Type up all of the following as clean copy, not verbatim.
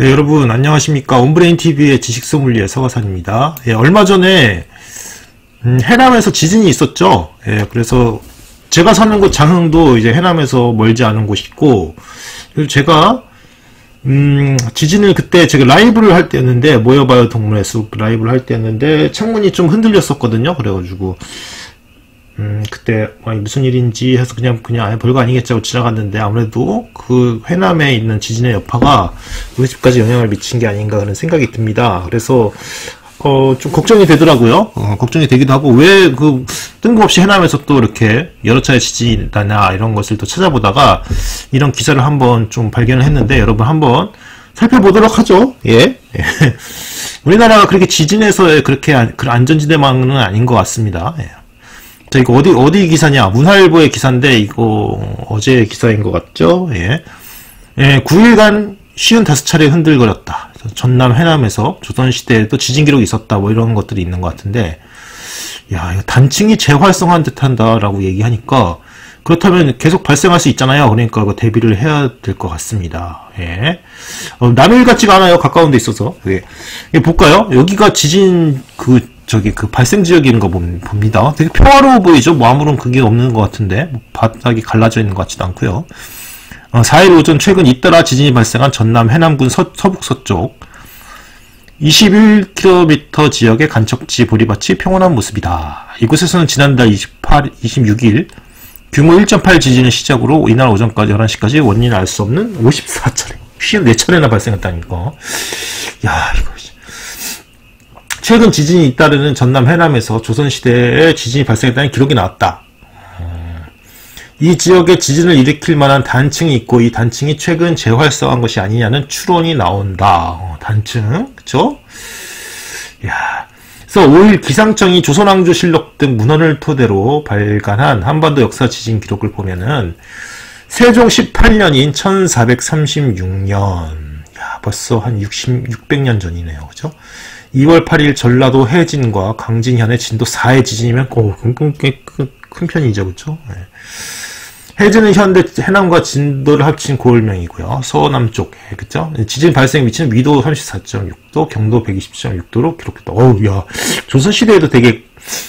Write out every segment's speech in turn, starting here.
네, 여러분 안녕하십니까. 온브레인TV의 지식소믈리에 서가산입니다. 예, 얼마 전에 해남에서 지진이 있었죠. 예, 그래서 제가 사는 곳 장흥도 이제 해남에서 멀지 않은 곳이 있고, 그리고 제가 지진을 그때 제가 라이브를 할 때였는데, 모여봐요 동물의 숲 라이브를 할 때였는데 창문이 좀 흔들렸었거든요. 그래가지고 그때 무슨 일인지 해서 그냥 아예 별거 아니겠지 하고 지나갔는데, 아무래도 그 해남에 있는 지진의 여파가 우리 집까지 영향을 미친 게 아닌가 그런 생각이 듭니다. 그래서 좀 걱정이 되더라고요. 걱정이 되기도 하고, 왜 뜬금없이 해남에서 또 이렇게 여러 차례 지진이 나냐 이런 것을 또 찾아보다가 이런 기사를 한번 좀 발견을 했는데, 여러분 한번 살펴보도록 하죠. 예. 우리나라가 그렇게 지진에서 그렇게 안전지대만은 아닌 것 같습니다. 예. 자, 이거 어디 기사냐? 문화일보의 기사인데, 이거 어제 기사인 것 같죠? 예. 예, 9일간 55차례 흔들거렸다. 전남 해남에서 조선시대에도 지진 기록이 있었다. 뭐 이런 것들이 있는 것 같은데, 야, 이거 단층이 재활성한 듯 한다라고 얘기하니까, 그렇다면 계속 발생할 수 있잖아요. 그러니까 대비를 해야 될 것 같습니다. 예. 남일 같지가 않아요. 가까운 데 있어서. 예. 볼까요? 여기가 지진 발생 지역인 거 봅니다. 되게 평화로워 보이죠? 뭐 아무런 그게 없는 것 같은데, 바닥이 갈라져 있는 것 같지도 않고요. 4일 오전 최근 잇따라 지진이 발생한 전남 해남군 서북서쪽 21km 지역의 간척지 보리밭이 평온한 모습이다. 이곳에서는 지난달 26일 규모 1.8 지진을 시작으로 이날 오전까지 11시까지 원인을 알 수 없는 54차례, 54차례나 발생했다니까. 야, 이거. 최근 지진이 잇따르는 전남 해남에서 조선시대에 지진이 발생했다는 기록이 나왔다. 이 지역에 지진을 일으킬 만한 단층이 있고, 이 단층이 최근 재활성한 것이 아니냐는 추론이 나온다. 단층, 그쵸? 야. 그래서 5일 기상청이 조선왕조실록 등 문헌을 토대로 발간한 한반도 역사 지진 기록을 보면은, 세종 18년인 1436년. 야, 벌써 한 600년 전이네요. 그죠? 2월 8일 전라도 해진과 강진현의 진도 4의 지진이면 꽤 큰 편이죠. 그쵸? 네. 해진은 현대 해남과 진도를 합친 고을명이고요. 서남쪽에, 그쵸? 지진 발생 위치는 위도 34.6도, 경도 120.6도로 기록했다. 어우, 야, 조선시대에도 되게,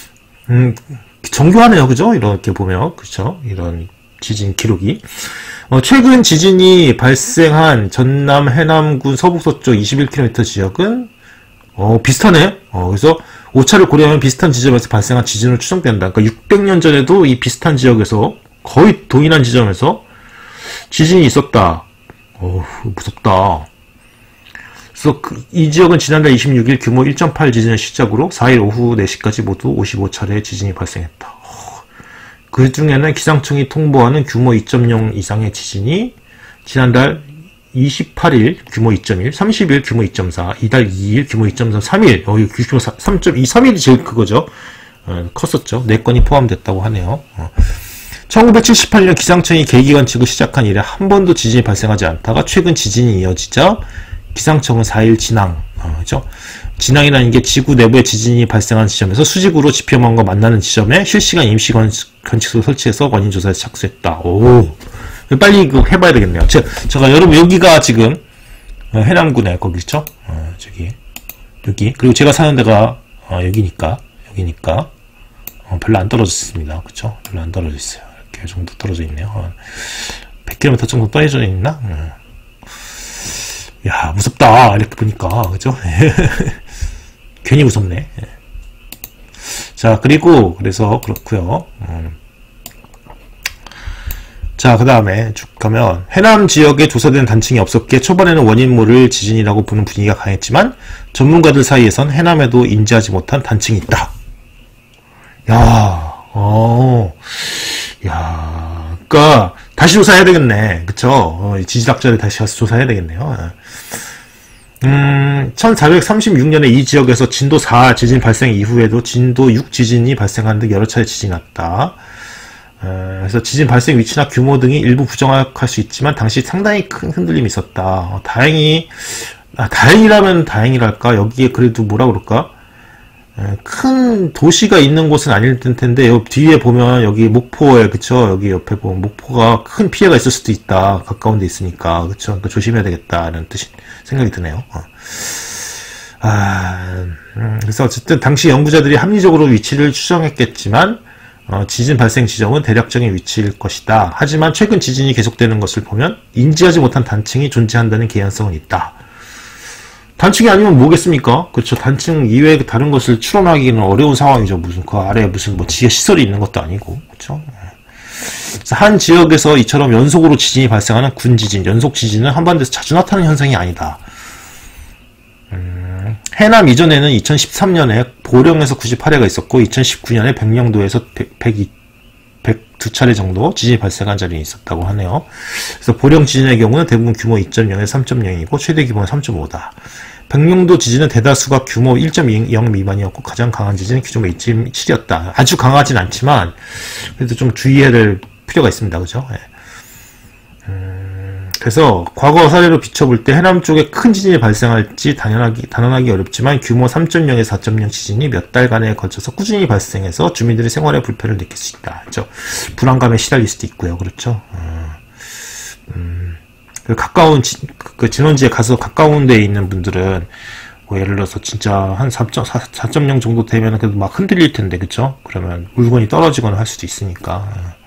정교하네요. 그죠? 이렇게 보면, 그쵸? 이런 지진 기록이. 최근 지진이 발생한 전남 해남군 서북서쪽 21km 지역은 비슷하네. 그래서 오차를 고려하면 비슷한 지점에서 발생한 지진으로 추정된다. 그러니까 600년 전에도 이 비슷한 지역에서, 거의 동일한 지점에서 지진이 있었다. 무섭다. 그래서 이 지역은 지난달 26일 규모 1.8 지진을 시작으로 4일 오후 4시까지 모두 55차례의 지진이 발생했다. 그 중에는 기상청이 통보하는 규모 2.0 이상의 지진이 지난달 28일 규모 2.1, 30일 규모 2.4, 이달 2일 규모 2.3, 3일, 규모 3.2, 3일이 제일 크거죠. 컸었죠. 4건이 포함됐다고 하네요. 1978년 기상청이 계기관측을 시작한 이래 한 번도 지진이 발생하지 않다가 최근 지진이 이어지자 기상청은 4일 진앙, 그죠? 진앙이라는 게 지구 내부에 지진이 발생한 지점에서 수직으로 지표망과 만나는 지점에 실시간 임시 관측소를 설치해서 원인 조사에 착수했다. 오. 빨리 해봐야 되겠네요. 제가 여러분, 여기가 지금 해남군에 거기 있죠? 여기. 그리고 제가 사는 데가 여기니까 별로 안 떨어졌습니다. 그쵸? 별로 안 떨어져 있어요. 이렇게 정도 떨어져 있네요. 100km 정도 떨어져 있나? 야, 무섭다. 이렇게 보니까. 그죠? 괜히 무섭네. 자, 그래서 그렇고요. 자, 그 다음에 쭉 가면, 해남 지역에 조사된 단층이 없었기에 초반에는 원인 모를 지진이라고 보는 분위기가 강했지만 전문가들 사이에선 해남에도 인지하지 못한 단층이 있다. 그러니까 다시 조사해야 되겠네. 그쵸? 지질학자들 다시 가서 조사해야 되겠네요. 1436년에 이 지역에서 진도 4 지진 발생 이후에도 진도 6 지진이 발생한 등 여러 차례 지진이 났다. 그래서 지진 발생 위치나 규모 등이 일부 부정확할 수 있지만 당시 상당히 큰 흔들림이 있었다. 다행이라면 다행이랄까? 여기에 그래도 뭐라 그럴까? 큰 도시가 있는 곳은 아닐 텐데, 여기 뒤에 보면 여기 목포에, 그쵸? 여기 옆에 보면 목포가 큰 피해가 있을 수도 있다. 가까운 데 있으니까. 그쵸? 그러니까 조심해야 되겠다는 생각이 드네요. 그래서 어쨌든 당시 연구자들이 합리적으로 위치를 추정했겠지만, 지진 발생 지점은 대략적인 위치일 것이다. 하지만 최근 지진이 계속되는 것을 보면 인지하지 못한 단층이 존재한다는 개연성은 있다. 단층이 아니면 뭐겠습니까? 그렇죠. 단층 이외에 다른 것을 추론하기는 어려운 상황이죠. 무슨 그 아래에 무슨 뭐 지하 시설이 있는 것도 아니고, 그렇죠. 그래서 한 지역에서 이처럼 연속으로 지진이 발생하는 군지진, 연속 지진은 한반도에서 자주 나타나는 현상이 아니다. 해남 이전에는 2013년에 보령에서 98회가 있었고 2019년에 백령도에서 102차례 정도 지진이 발생한 자리에 있었다고 하네요. 그래서 보령 지진의 경우는 대부분 규모 2.0에서 3.0이고 최대 규모는 3.5다. 백령도 지진은 대다수가 규모 1.0 미만이었고 가장 강한 지진은 규모 2.7이었다. 아주 강하진 않지만 그래도 좀 주의해야 될 필요가 있습니다. 그죠? 그래서 과거 사례로 비춰볼 때 해남 쪽에 큰 지진이 발생할지 단언하기 어렵지만 규모 3.0에서 4.0 지진이 몇 달간에 걸쳐서 꾸준히 발생해서 주민들이 생활에 불편을 느낄 수 있다. 그렇죠? 불안감에 시달릴 수도 있고요. 그렇죠? 가까운 그 진원지에 가서 가까운 데에 있는 분들은 뭐 예를 들어서 진짜 한 4.0 정도 되면 그래도 막 흔들릴 텐데, 그렇죠? 그러면 물건이 떨어지거나 할 수도 있으니까.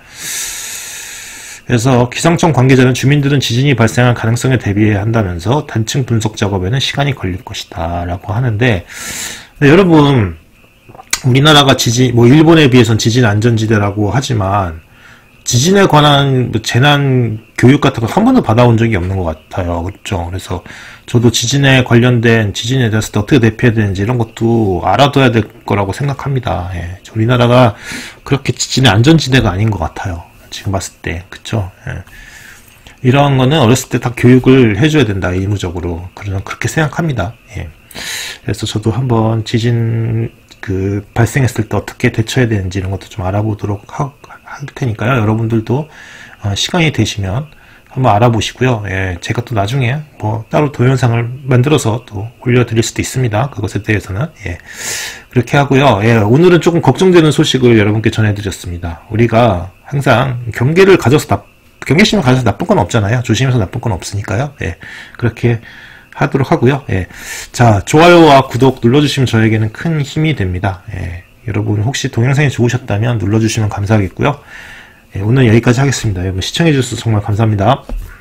그래서 기상청 관계자는 주민들은 지진이 발생할 가능성에 대비해야 한다면서 단층 분석 작업에는 시간이 걸릴 것이다 라고 하는데, 여러분 우리나라가 뭐 일본에 비해서는 지진 안전지대라고 하지만 지진에 관한 재난 교육 같은 거 한 번도 받아온 적이 없는 것 같아요. 그렇죠? 그래서 저도 지진에 관련된 지진에 대해서 어떻게 대피해야 되는지 이런 것도 알아둬야 될 거라고 생각합니다. 예. 우리나라가 그렇게 지진의 안전지대가 아닌 것 같아요. 지금 봤을 때. 그쵸? 예. 이런 거는 어렸을 때 다 교육을 해줘야 된다. 의무적으로. 그렇게 생각합니다. 예. 그래서 저도 한번 지진 발생했을 때 어떻게 대처해야 되는지 이런 것도 좀 알아보도록 할 테니까요. 여러분들도 시간이 되시면 한번 알아보시고요. 예. 제가 또 나중에 뭐 따로 동영상을 만들어서 또 올려드릴 수도 있습니다. 그것에 대해서는. 예. 그렇게 하고요. 예. 오늘은 조금 걱정되는 소식을 여러분께 전해드렸습니다. 우리가 항상 경계심을 가져서 나쁜 건 없잖아요. 조심해서 나쁜 건 없으니까요. 예. 그렇게 하도록 하고요. 예. 자, 좋아요와 구독 눌러주시면 저에게는 큰 힘이 됩니다. 예. 여러분 혹시 동영상이 좋으셨다면 눌러주시면 감사하겠고요. 예, 오늘 여기까지 하겠습니다. 여러분 시청해주셔서 정말 감사합니다.